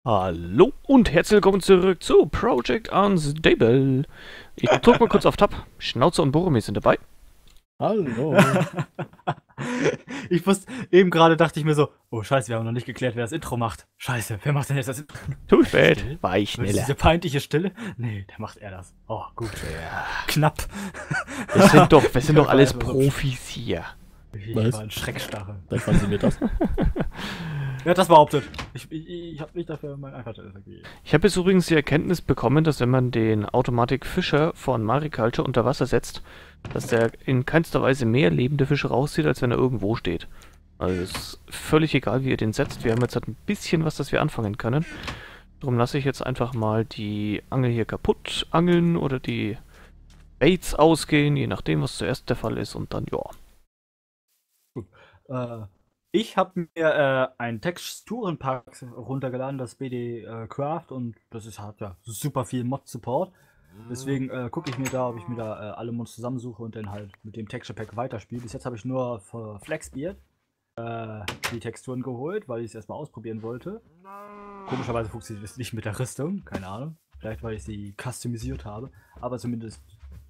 Hallo und herzlich willkommen zurück zu Project Unstable. Ich drück mal kurz auf Tab. Schnauze und Boromir sind dabei. Hallo. Ich wusste, eben gerade dachte ich mir so, oh scheiße, wir haben noch nicht geklärt, wer das Intro macht. Scheiße, wer macht denn jetzt das Intro? Zu spät, war ich schneller. Diese peinliche Stille? Nee, der macht er das. Oh, gut. Ja. Knapp. Wir sind doch alles Profis hier. Ich war ein Schreckstarre. Vielleicht fanden Sie mir das. Ja, das behauptet. Ich habe nicht dafür mein Einverständnis gegeben. Ich habe jetzt übrigens die Erkenntnis bekommen, dass wenn man den Automatic Fischer von Mariculture unter Wasser setzt, dass der in keinster Weise mehr lebende Fische rauszieht, als wenn er irgendwo steht. Also es ist völlig egal, wie ihr den setzt. Wir haben jetzt halt ein bisschen was, das wir anfangen können. Darum lasse ich jetzt einfach mal die Angel hier kaputt angeln oder die Baits ausgehen, je nachdem, was zuerst der Fall ist. Und dann, ja. Ich habe mir einen Texturenpack runtergeladen, das BD Craft, und das hat ja super viel Mod-Support. Deswegen gucke ich mir da, ob ich mir da alle Mods zusammensuche und dann halt mit dem Texture Pack weiterspiele. Bis jetzt habe ich nur für Flexbeard die Texturen geholt, weil ich es erstmal ausprobieren wollte. Komischerweise funktioniert es nicht mit der Rüstung, keine Ahnung. Vielleicht weil ich sie customisiert habe, aber zumindest.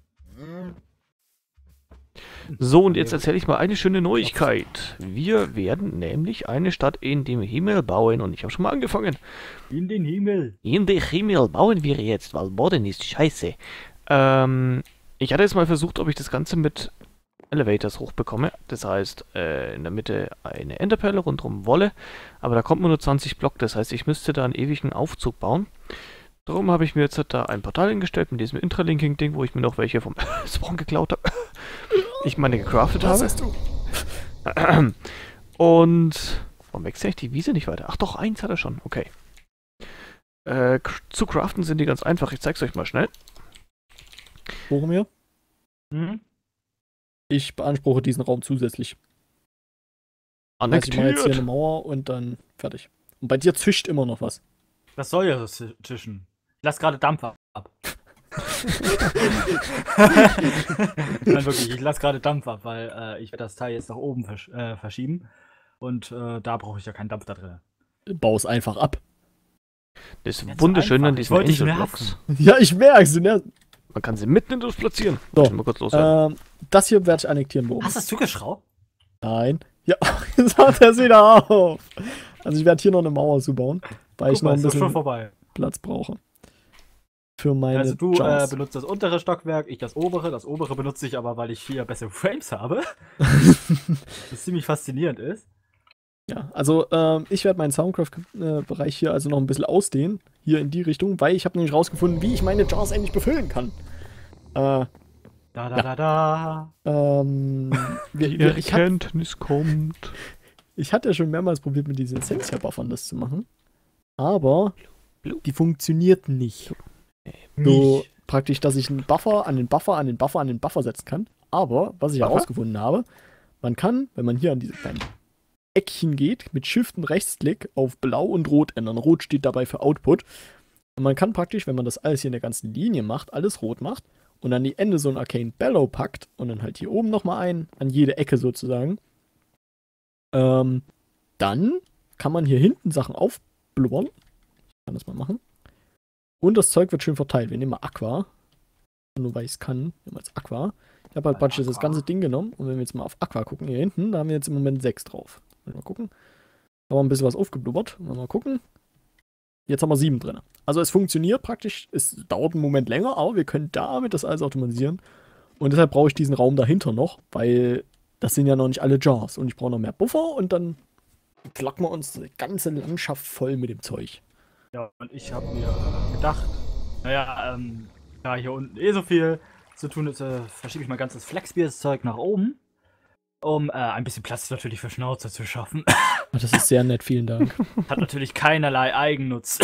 So, und jetzt erzähle ich mal eine schöne Neuigkeit. Wir werden nämlich eine Stadt in dem Himmel bauen und ich habe schon mal angefangen. In den Himmel. In den Himmel bauen wir jetzt, weil Boden ist scheiße. Ich hatte jetzt mal versucht, ob ich das Ganze mit Elevators hochbekomme. Das heißt, in der Mitte eine Enderperle, rundherum Wolle. Aber da kommt nur 20 Block, das heißt, ich müsste da einen ewigen Aufzug bauen. Darum habe ich mir jetzt da ein Portal hingestellt mit diesem Intralinking-Ding, wo ich mir noch welche vom Spawn geklaut habe. Ich meine gecraftet habe. Was hast du? Und warum wechsle ich die Wiese nicht weiter? Ach doch, eins hat er schon, okay. Zu craften sind die ganz einfach, ich zeig's euch mal schnell. Boromir? Mhm. Ich beanspruche diesen Raum zusätzlich. Also ich mache jetzt hier eine Mauer und dann fertig. Und bei dir zischt immer noch was. Was soll ja das Tischen? Ich lass gerade Dampf ab. Nein, wirklich, ich lasse gerade Dampf ab, weil ich werde das Teil jetzt nach oben verschieben. Und da brauche ich ja keinen Dampf da drin. Bau es einfach ab. Das ist wunderschön an diesen Angel-Blocks. Ja, ich merk's. Man kann sie mitten in das platzieren. So, mal kurz loswerden. das hier werde ich annektieren, Bogen. Hast du das zugeschraubt? Nein. Ja, jetzt hat er es wieder auf. Also ich werde hier noch eine Mauer zubauen, weil ich noch ein bisschen Platz brauche. Für meine Also du benutzt das untere Stockwerk, ich das obere. Das obere benutze ich aber, weil ich hier bessere Frames habe. Was ziemlich faszinierend ist. Ja, also ich werde meinen Soundcraft-Bereich hier also noch ein bisschen ausdehnen, hier in die Richtung, weil ich habe nämlich rausgefunden, wie ich meine Jars endlich befüllen kann. Die Erkenntnis kommt. Ich hatte ja schon mehrmals probiert, mit diesen Essentia-Buffern das zu machen, aber die funktioniert nicht. So praktisch, dass ich einen Buffer an den Buffer, an den Buffer, an den Buffer setzen kann. Aber, was ich herausgefunden habe, man kann, wenn man hier an diese kleinen Eckchen geht, mit Shift und Rechtsklick auf Blau und Rot ändern. Rot steht dabei für Output. Und man kann praktisch, wenn man das alles hier in der ganzen Linie macht, alles rot macht und an die Ende so ein Arcane Bellow packt und dann halt hier oben nochmal ein, an jede Ecke sozusagen, dann kann man hier hinten Sachen aufblubbern. Ich kann das mal machen. Und das Zeug wird schön verteilt. Wir nehmen mal Aqua. Nur weil ich es kann. Nehmen wir jetzt Aqua. Ich habe halt praktisch das ganze Ding genommen. Und wenn wir jetzt mal auf Aqua gucken, hier hinten, da haben wir jetzt im Moment 6 drauf. Mal gucken. Da haben wir ein bisschen was aufgeblubbert. Mal gucken. Jetzt haben wir 7 drin. Also es funktioniert praktisch. Es dauert einen Moment länger, aber wir können damit das alles automatisieren. Und deshalb brauche ich diesen Raum dahinter noch, weil das sind ja noch nicht alle Jars. Und ich brauche noch mehr Buffer und dann klacken wir uns die ganze Landschaft voll mit dem Zeug. Ja, und ich habe mir gedacht, naja, da hier unten so viel zu tun ist, verschiebe ich mein ganzes Flexbeard-Zeug nach oben, um ein bisschen Platz natürlich für Schnauze zu schaffen. Das ist sehr nett, vielen Dank. Hat natürlich keinerlei Eigennutz.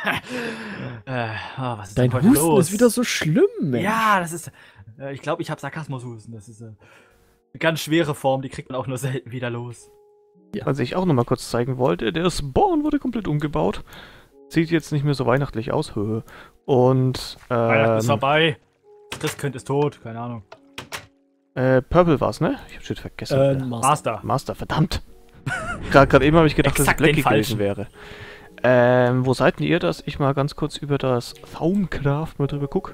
Was ist Dein denn heute Husten los? ist wieder so schlimm, Mensch. Ja, das ist, ich glaube, ich habe Sarkasmushusten. Das ist eine ganz schwere Form, die kriegt man auch nur selten wieder los. Ja. Was ich auch noch mal kurz zeigen wollte, der Spawn wurde komplett umgebaut. Sieht jetzt nicht mehr so weihnachtlich aus. Und, Weihnachten ist vorbei. Das Christkind ist tot, keine Ahnung. Purple war's, ne? Ich hab schon vergessen. Master. Master, verdammt. Gerade eben habe ich gedacht, Exakt dass es Blackie den gewesen wäre. Wo seid denn ihr, dass ich mal ganz kurz über das Thaumcraft mal drüber gucke?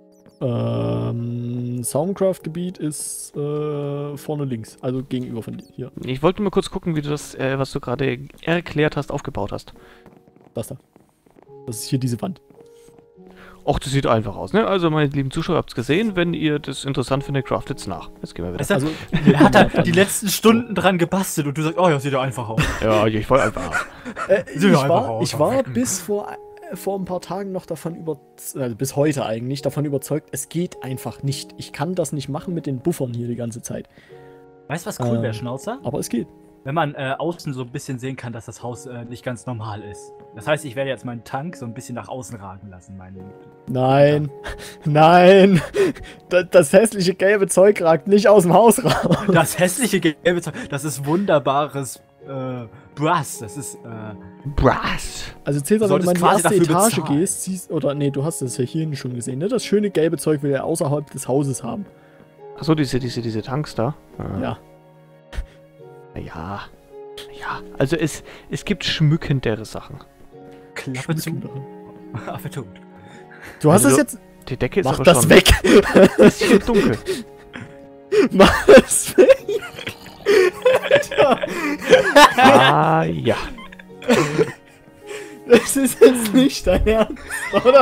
Soundcraft-Gebiet ist vorne links, also gegenüber von dir. Hier, Ich wollte mal kurz gucken, wie du das, was du gerade erklärt hast, aufgebaut hast. das da. Das ist hier diese Wand. Och, das sieht einfach aus, ne? Also, meine lieben Zuschauer, habt's gesehen. Wenn ihr das interessant findet, craftet's nach. Jetzt gehen wir wieder. Also, Also, er hat da die letzten Stunden dran gebastelt und du sagst, oh ja, sieht ja einfach aus. Ja, ich wollte einfach. Ich war bis vor ein paar Tagen noch davon bis heute eigentlich, davon überzeugt, es geht einfach nicht. Ich kann das nicht machen mit den Buffern hier die ganze Zeit. Weißt du, was cool wäre, Schnauzer? Aber es geht. Wenn man außen so ein bisschen sehen kann, dass das Haus nicht ganz normal ist. Das heißt, ich werde jetzt meinen Tank so ein bisschen nach außen ragen lassen. Nein, nein, das hässliche gelbe Zeug ragt nicht aus dem Haus raus. Das hässliche gelbe Zeug, das ist wunderbares Brass. Das ist Brass! Also Cäsar, wenn du mal in die quasi erste dafür Etage bezahlen. gehst, siehst, oder nee, du hast das ja hier schon gesehen, ne? Das schöne gelbe Zeug will er außerhalb des Hauses haben. Achso, diese Tanks da. Ja. Ja. Ja. Also es gibt schmückendere Sachen. Klappe zu. Schmücken doch. Affe tot. Du hast Also das jetzt. Die Decke ist Mach aber das schon weg! ein bisschen dunkel. Mach das weg! Ah, ja. Das ist jetzt nicht dein Ernst, oder?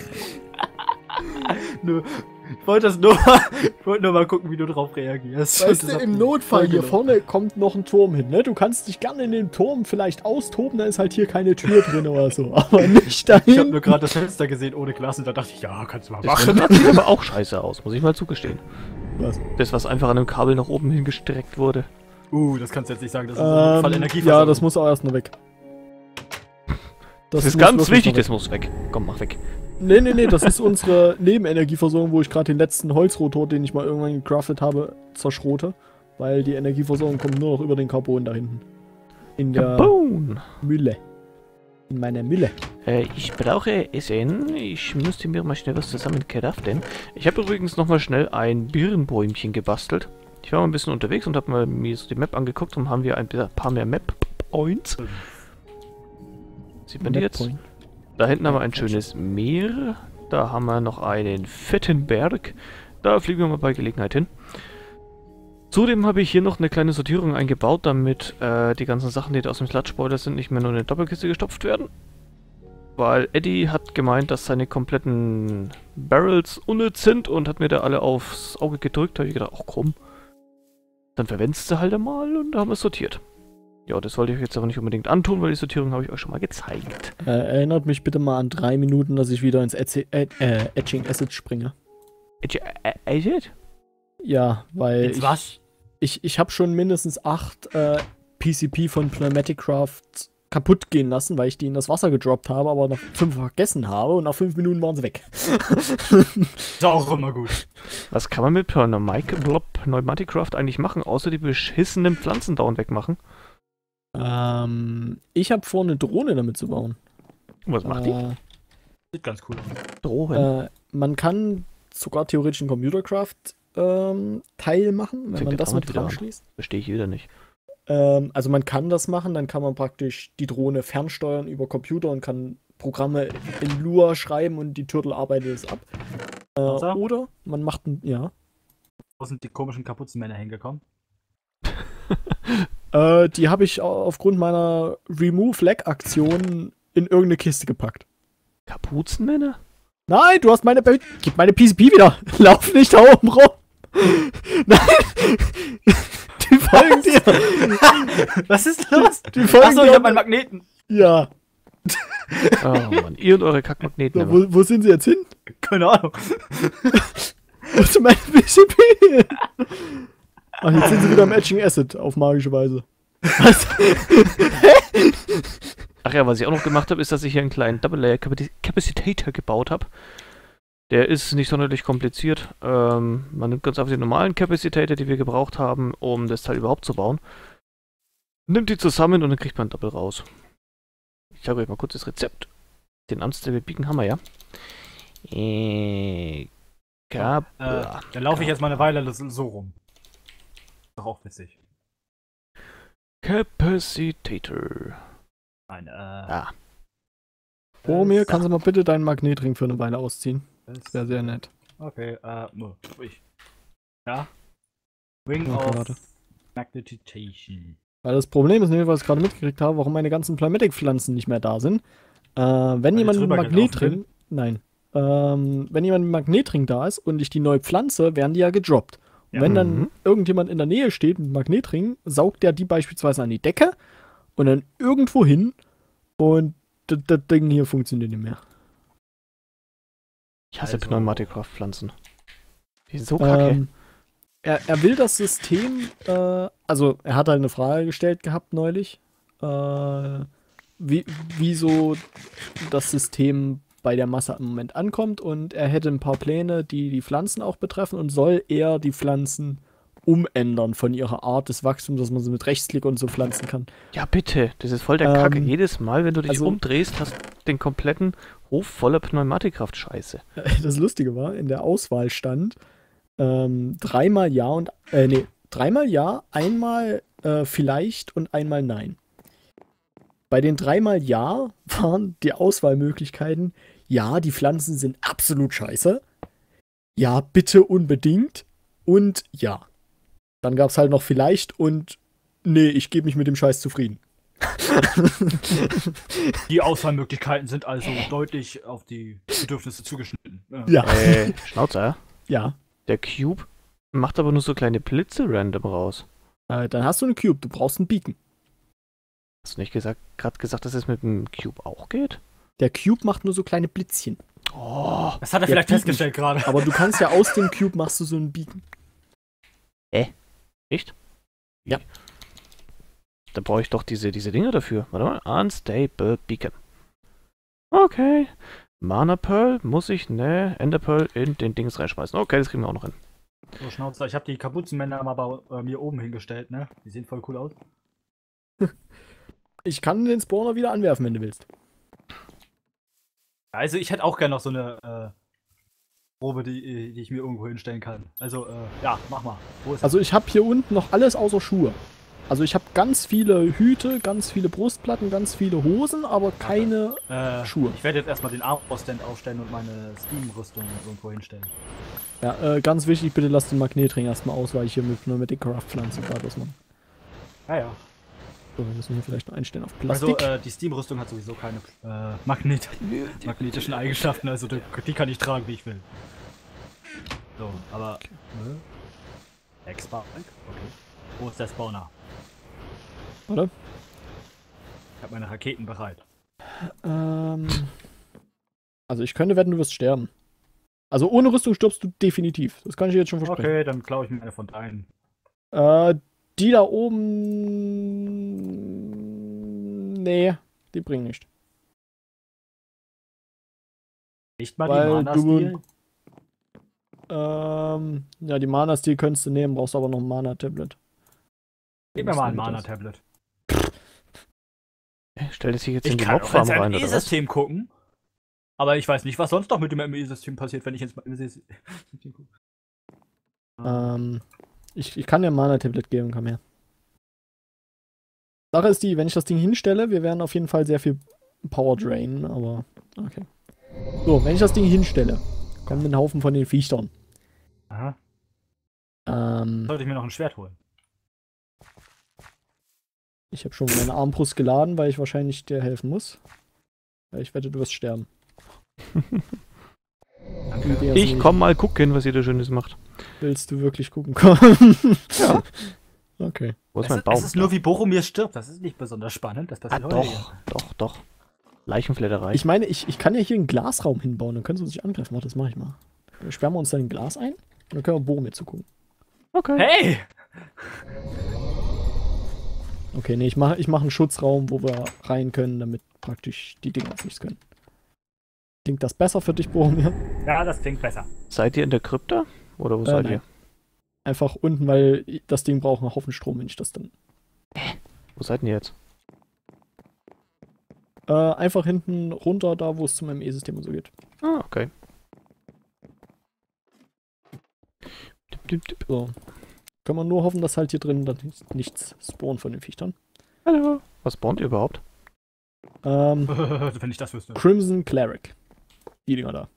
Ich wollte nur mal gucken, wie du drauf reagierst. Weißt Das du, hat im mich Notfall hier voll vorne kommt noch ein Turm hin, ne? Du kannst dich gerne in den Turm vielleicht austoben, da ist halt hier keine Tür drin oder so, aber nicht Ich habe dahin. nur gerade das Fenster gesehen ohne Glas und da dachte ich, ja, kannst du mal Das machen. sieht aber auch scheiße aus, muss ich mal zugestehen. Was? Das, was einfach an einem Kabel nach oben hingestreckt wurde. Das kannst du jetzt nicht sagen, das ist ein Fall Energieversorgung. Ja, das muss auch erst noch weg. Das ist muss ganz wirklich wichtig, noch das muss weg. Komm, mach weg. Nee, das ist unsere Nebenenergieversorgung, wo ich gerade den letzten Holzrotor, den ich mal irgendwann gecraftet habe, zerschrote. Weil die Energieversorgung kommt nur noch über den Carbon da hinten. In der Boom! Mülle. In meiner Mülle. Ich brauche Essen. Ich müsste mir mal schnell was zusammen craften. Ich habe übrigens nochmal schnell ein Birnbäumchen gebastelt. Ich war mal ein bisschen unterwegs und habe mir so die Map angeguckt und haben wir ein paar mehr Map-Points. Sieht man die jetzt? Da hinten haben wir ein schönes Meer. Da haben wir noch einen fetten Berg. Da fliegen wir mal bei Gelegenheit hin. Zudem habe ich hier noch eine kleine Sortierung eingebaut, damit die ganzen Sachen, die da aus dem Sludge-Boiler sind, nicht mehr nur in eine Doppelkiste gestopft werden. Weil Eddie hat gemeint, dass seine kompletten Barrels unnütz sind und hat mir da alle aufs Auge gedrückt. Da habe ich gedacht, ach komm, dann verwendest du halt einmal und da haben wir es sortiert. Ja, das wollte ich euch jetzt aber nicht unbedingt antun, weil die Sortierung habe ich euch schon mal gezeigt. Erinnert mich bitte mal an 3 Minuten, dass ich wieder ins Etching Acid springe. Acid? Ja, weil Jetzt was? ich habe schon mindestens 8 PCP von Pneumatic Craft kaputt gehen lassen, weil ich die in das Wasser gedroppt habe, aber noch 5 vergessen habe und nach 5 Minuten waren sie weg. Ist auch immer gut. Was kann man mit Pneumatic Craft eigentlich machen, außer die beschissenen Pflanzen dauernd wegmachen? Ich habe vor, eine Drohne damit zu bauen. Was macht die? Sieht ganz cool aus. Drohen. Man kann sogar theoretisch einen Computercraft-Teil machen, wenn Fängt man der das mit damit wieder dran an. schließt. Verstehe ich wieder nicht. Also man kann das machen, dann kann man praktisch die Drohne fernsteuern über Computer und kann Programme in Lua schreiben und die Turtle arbeitet es ab. Also? Oder man macht ja. Wo sind die komischen Kapuzenmänner hingekommen? Die habe ich aufgrund meiner Remove-Lag-Aktion in irgendeine Kiste gepackt. Kapuzenmänner? Nein, du hast gib meine PCP wieder. Lauf nicht da oben rum. Nein. Die folgen dir. Was ist los? Die folgen Achso, ich dir. hab meinen Magneten. Ja. Oh Mann, ihr und eure Kackmagneten. So, wo sind sie jetzt hin? Keine Ahnung. Wo ist meine PCP? Ach, jetzt sind sie wieder im Etching Acid auf magische Weise. Was? Ach ja, was ich auch noch gemacht habe, ist, dass ich hier einen kleinen Double-Layer Capacitator gebaut habe. Der ist nicht sonderlich kompliziert. Man nimmt ganz einfach den normalen Capacitator, die wir gebraucht haben, um das Teil überhaupt zu bauen. Nimmt die zusammen und dann kriegt man ein Double raus. Ich sage euch mal kurz das Rezept. Den Amstel biegen haben wir ja. Dann laufe ich jetzt mal eine Weile so rum. Ist doch auch witzig. Capacitator. Nein, Boromir, kannst du mal bitte deinen Magnetring für eine Weile ausziehen? Das wäre sehr nett. Okay, ja. Ring Okay, of warte. Magnetization. Weil das Problem ist, nämlich, was ich gerade mitgekriegt habe, warum meine ganzen Playmatic-Pflanzen nicht mehr da sind. Wenn jemand mit Magnetring. Nein. Wenn jemand mit Magnetring da ist und ich die neu pflanze, werden die ja gedroppt. Und Ja. wenn dann irgendjemand in der Nähe steht mit Magnetring, saugt der die beispielsweise an die Decke und dann irgendwo hin und das Ding hier funktioniert nicht mehr. Ich hasse Also- Pneumatikkraftpflanzen. Die sind so kacke. Er will das System, also er hat halt eine Frage gestellt gehabt neulich, wieso das System bei der Masse im Moment ankommt, und er hätte ein paar Pläne, die die Pflanzen auch betreffen, und soll er die Pflanzen umändern von ihrer Art des Wachstums, dass man sie mit Rechtsklick und so pflanzen kann. Ja, bitte. Das ist voll der Kacke. Jedes Mal, wenn du dich also- umdrehst, hast du den kompletten Hof voller Pneumatikkraft-Scheiße. Das Lustige war, in der Auswahl stand dreimal ja, einmal vielleicht und einmal nein. Bei den dreimal ja waren die Auswahlmöglichkeiten: ja, die Pflanzen sind absolut scheiße, ja, bitte unbedingt und ja. Dann gab es halt noch vielleicht und nee, ich gebe mich mit dem Scheiß zufrieden. Die Auswahlmöglichkeiten sind also deutlich auf die Bedürfnisse zugeschnitten. Ja. Schnauzer. Ja. Der Cube macht aber nur so kleine Blitze random raus. Dann hast du eine Cube, du brauchst einen Beacon. Hast du nicht gerade gesagt, dass es mit dem Cube auch geht? Der Cube macht nur so kleine Blitzchen. Oh. Das hat er Ja, vielleicht Beacon. festgestellt gerade. Aber du kannst ja aus dem Cube machst du so einen Beacon. Echt? Ja. Da brauche ich doch diese Dinger dafür. Warte mal. Unstable Beacon. Okay. Mana Pearl muss ich, Ender Pearl in den Dings reinschmeißen. Okay, das kriegen wir auch noch hin. So, Schnauzer, ich habe die Kapuzenmänner mal bei mir oben hingestellt, ne? Die sehen voll cool aus. Ich kann den Spawner wieder anwerfen, wenn du willst. Also ich hätte auch gerne noch so eine Probe, die ich mir irgendwo hinstellen kann. Also, ja, mach mal. Wo ist Also ich habe hier unten noch alles außer Schuhe. Also ich habe ganz viele Hüte, ganz viele Brustplatten, ganz viele Hosen, aber keine Schuhe. Ich werde jetzt erstmal den Armbruststand aufstellen und meine Steam-Rüstung irgendwo hinstellen. Ja, ganz wichtig, bitte lass den Magnetring erstmal aus, weil ich hier mit Craft-Pflanzen gerade was mache. Ja. So, wir müssen hier vielleicht noch einstellen auf Also, Plastik. die Steam-Rüstung hat sowieso keine magnetischen Eigenschaften, also die kann ich tragen, wie ich will. So, aber... Expert. Okay. Wo ist der Spawner? Oder? Ich habe meine Raketen bereit. Also ich könnte wetten, du wirst sterben. Also ohne Rüstung stirbst du definitiv. Das kann ich dir jetzt schon versprechen. Okay, dann klaue ich mir eine von deinen. Die da oben... Nee, die bringen nicht. Nicht mal Weil die Mana-Stil? Ja, die Mana-Stil könntest du nehmen, brauchst aber noch ein Mana-Tablet. Gib mir mal ein Mana-Tablet. Stell das hier jetzt Ich in die kann auch Mobfarm ins rein, oder was? ME-System gucken. Aber ich weiß nicht, was sonst noch mit dem ME-System passiert, wenn ich ins ME-System gucke. Ich kann dir ein Mana-Tablet geben, komm her. Sache ist die, wenn ich das Ding hinstelle, wir werden auf jeden Fall sehr viel Power drainen, aber okay. So, wenn ich das Ding hinstelle, kommt ein Haufen von den Viechern. Aha. Sollte ich mir noch ein Schwert holen? Ich habe schon meine Armbrust geladen, weil ich wahrscheinlich dir helfen muss. Weil ich wette, du wirst sterben. Die Idee ist Ich nicht. komm mal gucken, was ihr da Schönes macht. Willst du wirklich gucken kommen? Ja. Okay. Wo ist mein Baum? Es ist nur, wie Boromir stirbt. Das ist nicht besonders spannend. Das passiert heute Doch. Leichenfledderei. Ich meine, ich kann ja hier einen Glasraum hinbauen, dann können sie uns nicht angreifen. Warte, das mache ich mal. Sperren wir uns dann ein Glas ein und dann können wir Boromir zugucken. Okay. Hey! Okay, nee, ich mach einen Schutzraum, wo wir rein können, damit praktisch die Dinger uns nichts können. Klingt das besser für dich, Boromir? Ja, das klingt besser. Seid ihr in der Krypta? Oder wo seid nein. ihr? Einfach unten, weil das Ding braucht einen Haufen Strom, wenn ich das dann... Wo seid ihr jetzt? Einfach hinten runter, da wo es zum ME-System und so geht. Ah, okay. So. Können wir nur hoffen, dass halt hier drin dann nichts spawnt von den Viechern. Hallo. Was spawnt ihr überhaupt? Wenn ich das wüsste. Crimson Cleric. Die Dinger da.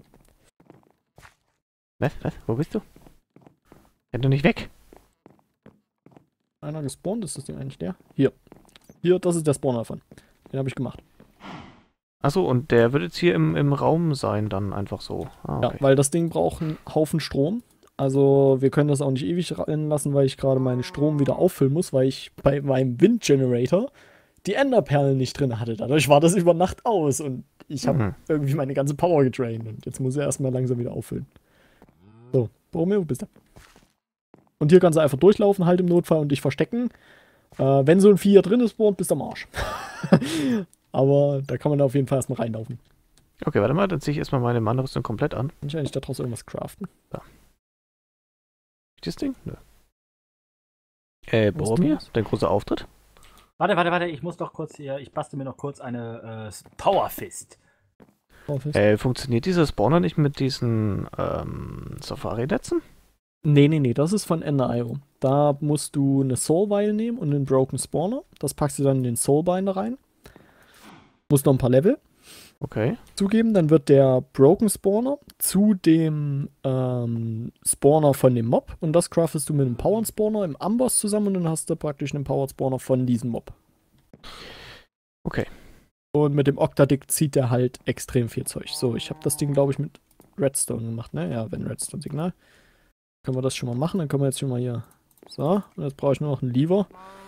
Was? Wo bist du? Renn du nicht weg? Einer gespawnt, ist das Ding eigentlich der? Hier. Hier, das ist der Spawner davon. Den habe ich gemacht. Achso, und der wird jetzt hier im Raum sein, dann einfach so. Ah, okay. Ja, weil das Ding braucht einen Haufen Strom. Also wir können das auch nicht ewig rennen lassen, weil ich gerade meinen Strom wieder auffüllen muss, weil ich bei meinem Windgenerator die Enderperlen nicht drin hatte. Dadurch war das über Nacht aus und ich habe irgendwie meine ganze Power gedraint und jetzt muss er erstmal langsam wieder auffüllen. So, Boromir, wo bist du? Und hier kannst du einfach durchlaufen, halt im Notfall und dich verstecken. Wenn so ein Vieh hier drin ist, bist du am Arsch. Aber da kann man auf jeden Fall erstmal reinlaufen. Okay, warte mal, dann ziehe ich erstmal meine Mana-Rüstung komplett an. Kann ich eigentlich daraus irgendwas craften? Da. Das Ding? Nö. Boromir, dein großer Auftritt? Warte, ich muss doch kurz hier, ich bastel mir noch kurz eine Power Fist. Funktioniert dieser Spawner nicht mit diesen Safari-Netzen? Nee, das ist von Ender.io. Da musst du eine Soul-Vial nehmen und einen Broken Spawner. Das packst du dann in den Soul-Binder rein. Musst noch ein paar Level zugeben. Dann wird der Broken Spawner zu dem Spawner von dem Mob. Und das craftest du mit einem Powered Spawner im Amboss zusammen. Und dann hast du praktisch einen Powered Spawner von diesem Mob. Okay. Und mit dem Octadick zieht der halt extrem viel Zeug. So, ich habe das Ding, glaube ich, mit Redstone gemacht, ne? Ja, wenn Redstone-Signal. Können wir das schon mal machen. Dann können wir jetzt schon mal hier. So, und jetzt brauche ich nur noch einen Lever.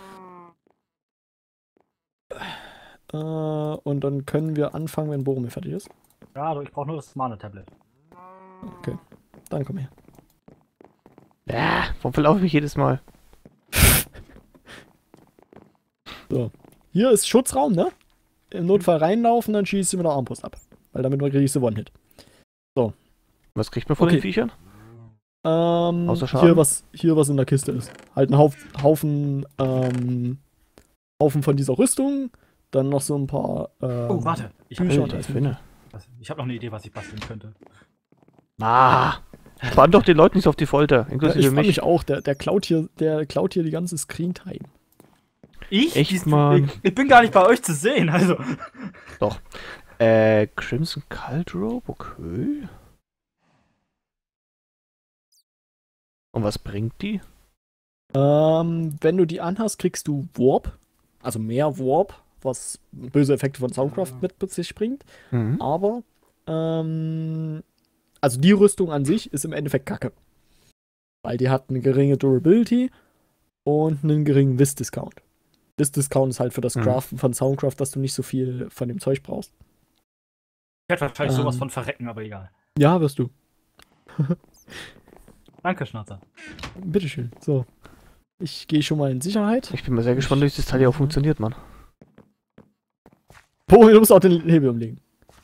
Und dann können wir anfangen, wenn Boromir fertig ist. Ja, ich brauche nur das Mana-Tablet. Okay, dann komm her. Ja, warum verlaufe ich mich jedes Mal? So, hier ist Schutzraum, ne? Im Notfall reinlaufen, dann schießt du mit der Armbrust ab. Weil damit kriegst du One-Hit. So. Was kriegt man von den Viechern? Außer Schaden? Hier was in der Kiste ist. Halt ein Haufen von dieser Rüstung. Dann noch so ein paar. Oh, warte. Ich habe noch eine Idee, was ich basteln könnte. Spann doch die Leute nicht so auf die Folter. Inklusive ich frage mich auch. Der klaut hier die ganze Screen-Time. Ich bin gar nicht bei euch zu sehen, also. Doch. Crimson Cauldron, okay. Und was bringt die? Wenn du die anhast, kriegst du Warp. Also mehr Warp, was böse Effekte von Soundcraft mit sich bringt. Aber, also die Rüstung an sich ist im Endeffekt kacke. Weil die hat eine geringe Durability und einen geringen Vis-Discount. Vis-Discount ist halt für das Craften von Soundcraft, dass du nicht so viel von dem Zeug brauchst. Ich werde wahrscheinlich sowas von verrecken, aber egal. Ja, wirst du. Danke, Schnauzer. Bitteschön. So. Ich gehe schon mal in Sicherheit. Ich bin mal sehr gespannt, wie das Teil hier auch funktioniert, Mann. Boah, du musst auch den Hebel umlegen.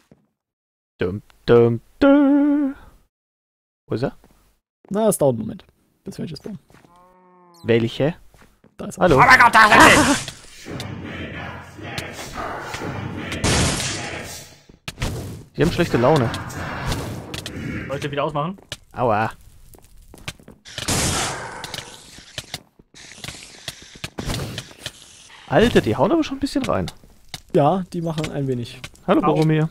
Wo ist er? Na, es dauert einen Moment. Bis welches bauen. Welche? Da ist er. Hallo. Oh mein Gott, da ist er! Die haben schlechte Laune. Wollt ihr wieder ausmachen? Aua. Alter, die hauen aber schon ein bisschen rein. Ja, die machen ein wenig. Hallo, Boromir.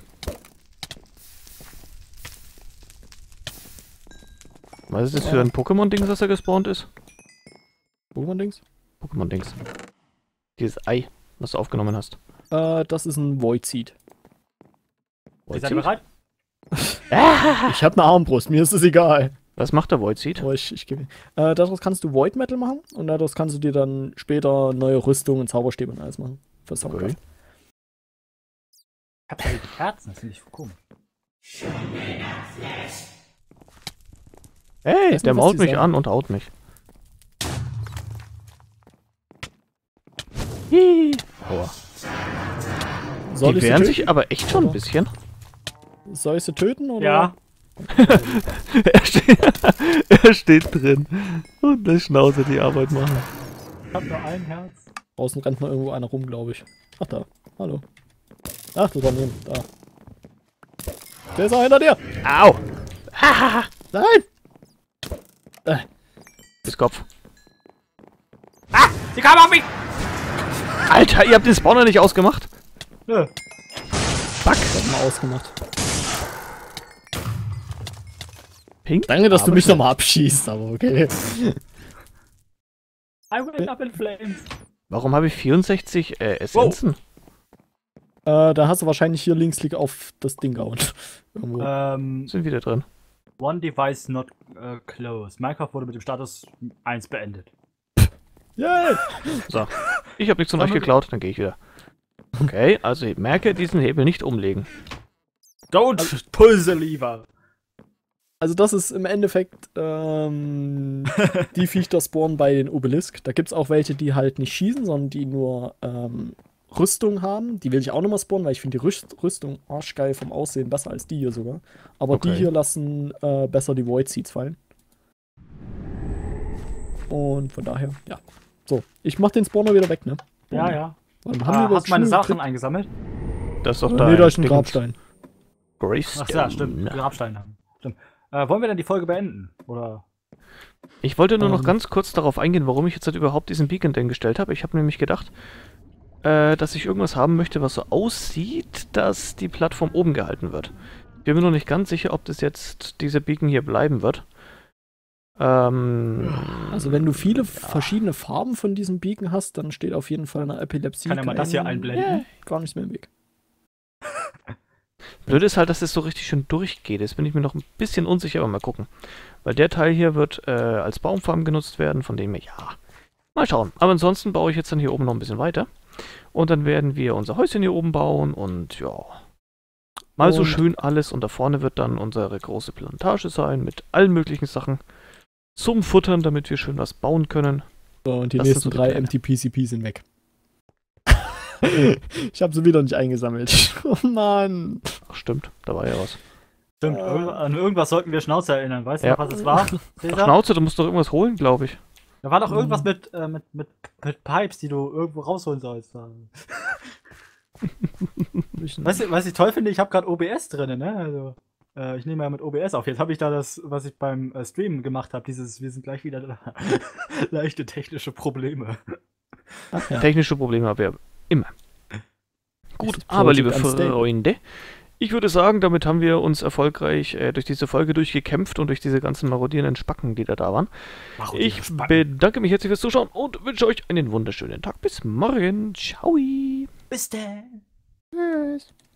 Was ist das für ein Pokémon-Ding, das da gespawnt ist? Pokémon-Dings? Pokémon-Dings. Dieses Ei, was du aufgenommen hast. Das ist ein Void Seed. Seid ihr bereit? Ich habe eine Armbrust, mir ist es egal. Was macht der Void Seed? Oh, ich gebe. Daraus kannst du Void Metal machen und daraus kannst du dir dann später neue Rüstungen, Zauberstäbe und alles machen. Für Soundcraft. Ich hab halt Herzen, das finde ich komisch. Hey, der mault mich an und haut mich. Hihi. Aua. Die wehren sich aber echt schon ein bisschen. Soll ich sie töten, oder? Ja. er steht drin und der Schnauze die Arbeit machen. Ich hab nur ein Herz. Außen rennt mal irgendwo einer rum, glaube ich. Ach da, hallo. Ach du daneben, da. Der ist auch hinter dir. Au! Nein! Bis Kopf. Sie kam auf mich! Alter, ihr habt den Spawner nicht ausgemacht? Nö. Fuck, das haben wir ausgemacht. Pink? Danke, dass du aber mich schnell. nochmal abschießt, aber okay. I went up in flames. Warum habe ich 64 Essenzen? Da hast du wahrscheinlich hier Linksklick auf das Ding gehauen. Irgendwo. Sind wieder drin. One device not closed. Minecraft wurde mit dem Status 1 beendet. Yay! So. Ich habe nichts von euch geklaut, dann gehe ich wieder. Okay, also ich merke, diesen Hebel nicht umlegen. Don't pull the lever. Also das ist im Endeffekt die Viecher spawnen bei den Obelisk. Da gibt es auch welche, die halt nicht schießen, sondern die nur Rüstung haben. Die will ich auch nochmal spawnen, weil ich finde die Rüstung arschgeil vom Aussehen, besser als die hier sogar. Aber Okay. die hier lassen besser die Void Seeds fallen. Und von daher, ja. So, ich mach den Spawner wieder weg, ne? Ja, ja. Dann haben wir Hast übers meine Schwimmen Sachen gekriegt. eingesammelt? Das ist doch Nee, da ist ein Ding- Grabstein. Grace. Ach ja, stimmt. Grabstein haben. Stimmt. Wollen wir dann die Folge beenden? Oder? Ich wollte nur noch Ähm. ganz kurz darauf eingehen, warum ich jetzt halt überhaupt diesen Beacon denn gestellt habe. Ich habe nämlich gedacht, dass ich irgendwas haben möchte, was so aussieht, dass die Plattform oben gehalten wird. Ich bin mir noch nicht ganz sicher, ob das jetzt dieser Beacon hier bleiben wird. Also wenn du viele verschiedene Farben von diesem Beacon hast, dann steht auf jeden Fall eine Epilepsie. Kann ja mal das hier einblenden. Gar nichts mehr im Weg. Blöd ist halt, dass es so richtig schön durchgeht. Jetzt bin ich mir noch ein bisschen unsicher, aber mal gucken. Weil der Teil hier wird als Baumfarm genutzt werden, von dem her, ja. Mal schauen. Aber ansonsten baue ich jetzt dann hier oben noch ein bisschen weiter. Und dann werden wir unser Häuschen hier oben bauen und ja. Mal so Und- schön alles. Und da vorne wird dann unsere große Plantage sein mit allen möglichen Sachen zum Futtern, damit wir schön was bauen können. So, und die Das sind nächsten so die 3 Pläne. MTPCP sind weg. Ich habe sie wieder nicht eingesammelt. Oh Mann. Ach stimmt, da war ja was. Stimmt, an irgendwas sollten wir Schnauze erinnern. Weißt du Ja. noch, was es war? Ach, Cäsar? Schnauze, du musst doch irgendwas holen, glaube ich. Da war doch irgendwas mit Pipes, die du irgendwo rausholen sollst. Weißt du, was ich toll finde? Ich habe gerade OBS drin, ne? Also, ich nehme ja mit OBS auf. Jetzt habe ich da das, was ich beim Streamen gemacht habe, dieses, wir sind gleich wieder da. Leichte technische Probleme. Ach ja. Technische Probleme haben wir immer. Gut, Ist aber liebe Project Unstable. Freunde, ich würde sagen, damit haben wir uns erfolgreich durch diese Folge durchgekämpft und durch diese ganzen marodierenden Spacken, die da waren. Ich bedanke mich herzlich fürs Zuschauen und wünsche euch einen wunderschönen Tag. Bis morgen. Ciao. Bis dann. Tschüss.